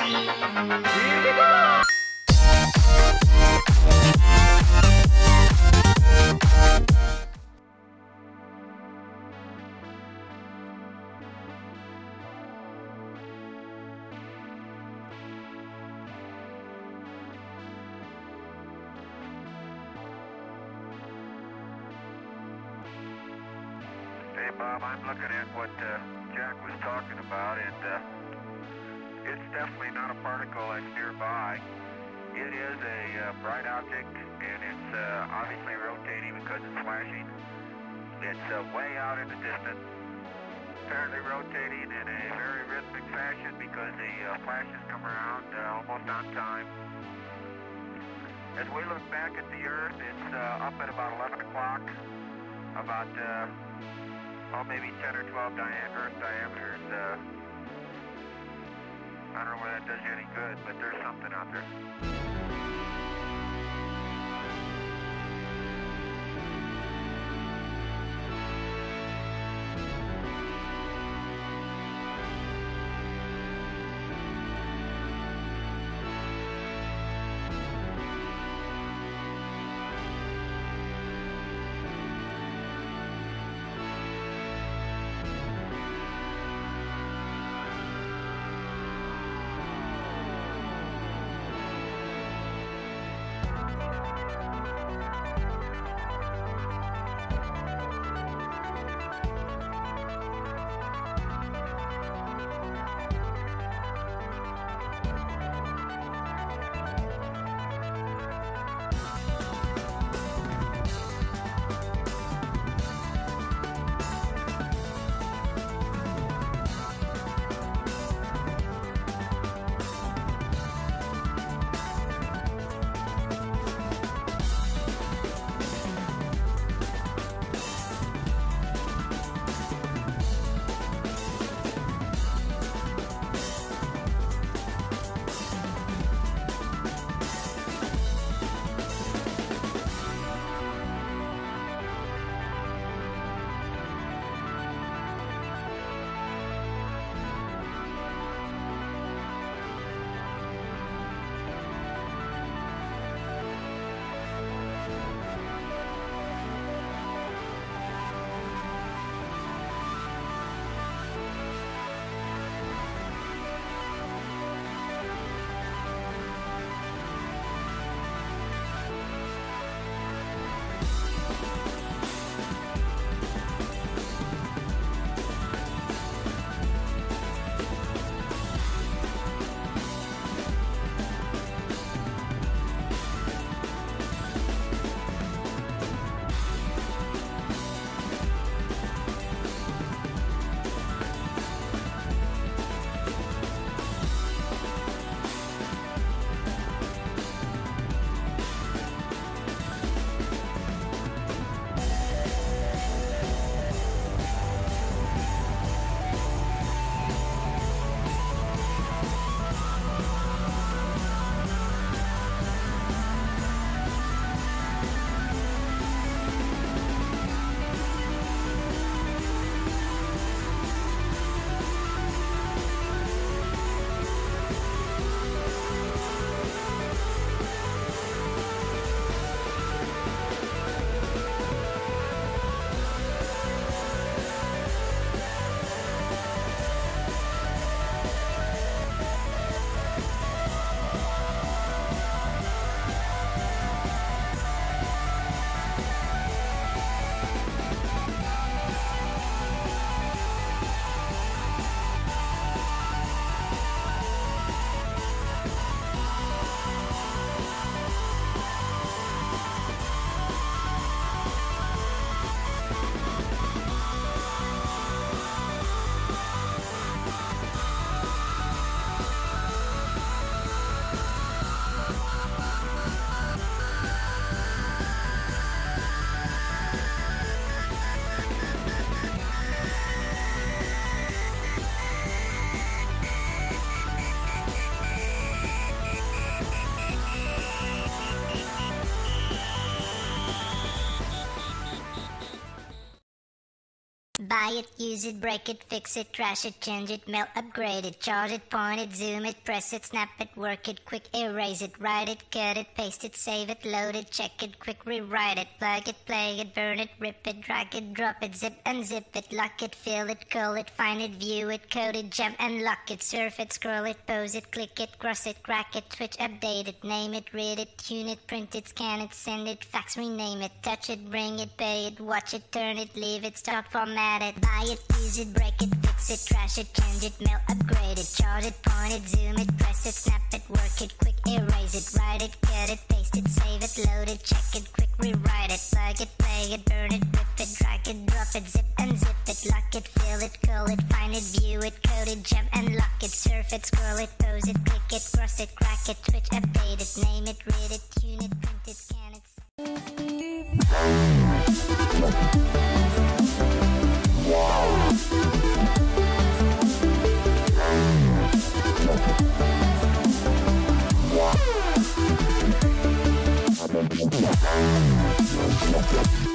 Here we go! Hey Bob, I'm looking at what Jack was talking about, and it's definitely not a particle that's nearby. It is a bright object, and it's obviously rotating because it's flashing. It's way out in the distance, apparently rotating in a very rhythmic fashion because the flashes come around almost on time. As we look back at the Earth, it's up at about 11 o'clock, about maybe 10 or 12 Earth diameters. I don't know whether that does you any good, but there's something out there. Buy it, use it, break it, fix it, trash it, change it, mail, upgrade it, charge it, point it, zoom it, press it, snap it, work it, quick erase it, write it, cut it, paste it, save it, load it, check it, quick rewrite it, plug it, play it, burn it, rip it, drag it, drop it, zip unzip it, lock it, fill it, call it, find it, view it, code it, jump and lock it, surf it, scroll it, pose it, click it, cross it, crack it, switch, update it, name it, read it, tune it, print it, scan it, send it, fax, rename it, touch it, bring it, pay it, watch it, turn it, leave it, start, format it, buy it, use it, break it, fix it, trash it, change it, mail, upgrade it, charge it, point it, zoom it, press it, snap it, work it, quick erase it, write it, cut it, paste it, save it, load it, check it, quick rewrite it, plug it, play it, burn it, rip it, drag it, drop it, zip unzip it, lock it, fill it, call it, find it, view it, code it, jump and lock it, surf it, scroll it, pose it, click it, cross it, crack it, switch, update it, name it, read it, tune it, print it, scan it. Wow.